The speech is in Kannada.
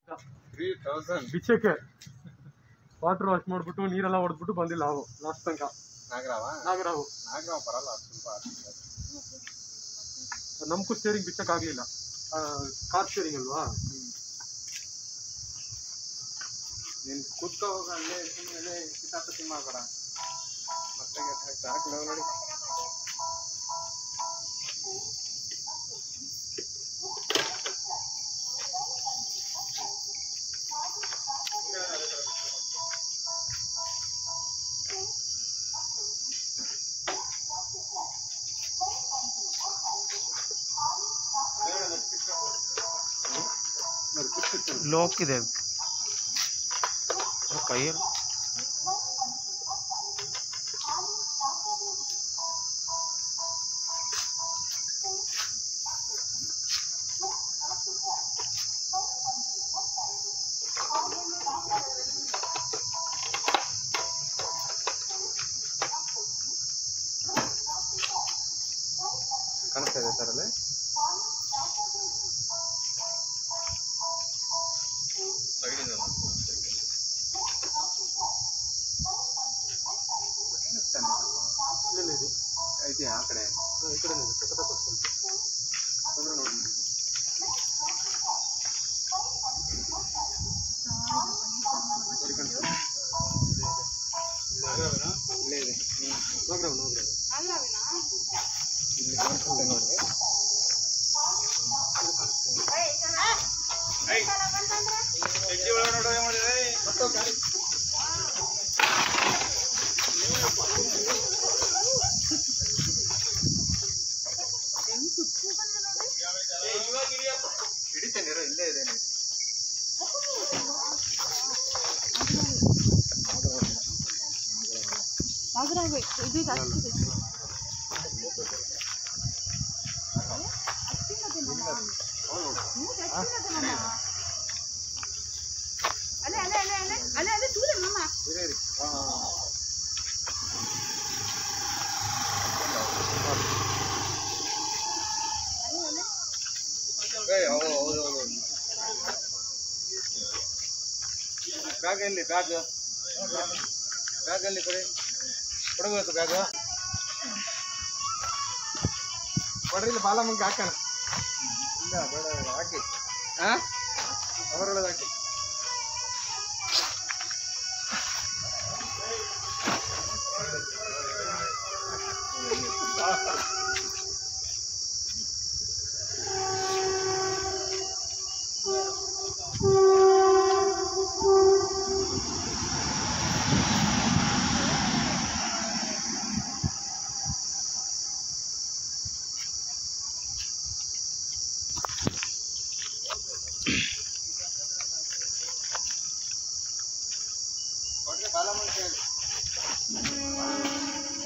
3000 ಬಿಚ್ಚಕ್ಕೆ ವಾಟರ್ ವಾಶ್ ಮಾಡ್ಬಿಟ್ಟು ನೀರೆಲ್ಲ ಹೊಡೆದ್ಬಿಟ್ಟು ಬಂದಿಲ್ಲ ನಾವು ಲಾಸ್ಟ್ ತನಕ. ನಾಗರಾವು ಬರಲ್ಲ ಸ್ವಲ್ಪ ನಮ್ಗೂ ಸ್ಟೇರಿಂಗ್ ಬಿಚ್ಚಕ್ಕಾಗಲಿಲ್ಲ. ಕಾರ್ ಸ್ಟೇರಿಂಗ್ ಅಲ್ವಾ. ನೀನು ಕೂತ್ಕೋ ಹೋಗ ಅಲ್ಲೇ ಸುಮ್ಮನೆ ಕಿತಾಪತಿ ಮಾಡಬೇಡ ಮತ್ತೆ ಸಾಕು ನೋಡಿ. लॉक ಇದೆ ಕೈಯಲ್ಲಿ ಕಾಣಿಸ್ತಾ ಇದೆ ಸರ್ ಅಲ್ಲಿ. ಐತಿ ಆ ಕಡೆ ಈ ಕಡೆ ನೋಡಿ. ಇಲ್ಲೇ ಇದೆ. ಇಲ್ಲಿ ಕಾಣಿಸುತ್ತೆ ನೋಡಿ. ಹಿಡಿತೇನೆ ಇಲ್ಲೇ ಇದೆ. ಬ್ಯಾಗ್ ಎಲ್ಲಿ? ಬ್ಯಾಗ್ ಎಲ್ಲಿ ಕೊಡಿ. ಕೊಡಬೇಕು ಬ್ಯಾಗ್ ಕೊಡ್ರಿ. ಇಲ್ಲಿ ಬಾಲಮ್ಮಂಗೆ ಹಾಕೋಣ. ಇಲ್ಲ ಬೇಡ ಹಾಕಿ. ಹಾಂ ಅವರೊಳಗೆ ಹಾಕಿ. ಕೊಡ್ರಿ ಬಾಲಮ್ಮಂಗೆ.